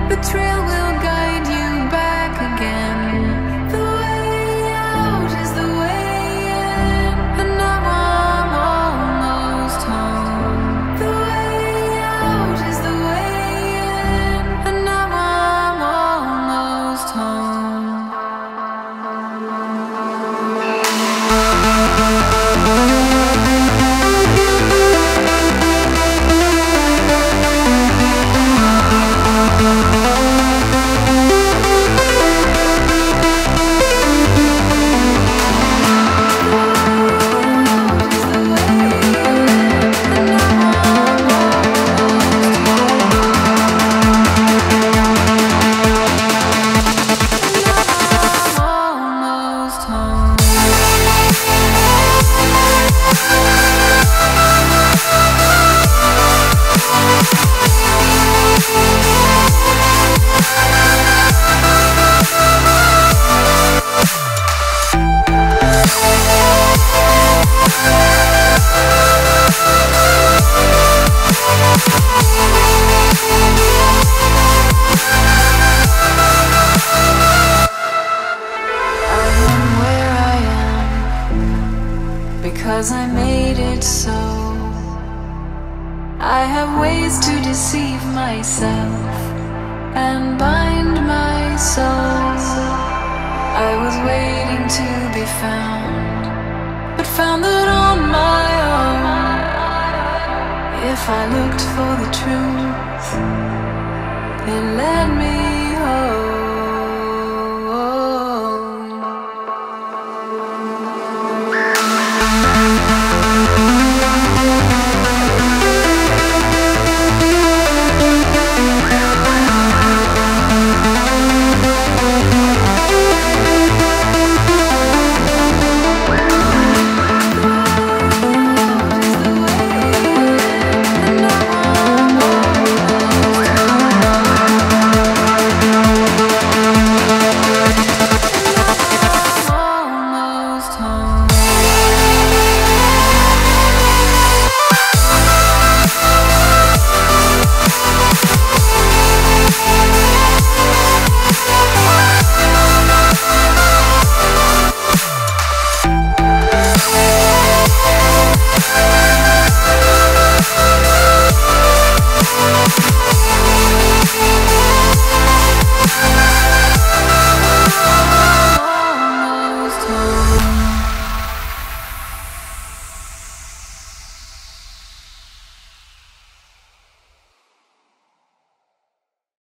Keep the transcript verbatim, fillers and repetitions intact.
The trail will guide you back again. The way out is the way in, and now I'm almost home. The way out is the way in, and now I'm almost home. Because I made it so. I have ways to deceive myself and bind my soul. I was waiting to be found, but found that on my own. If I looked for the truth, it led me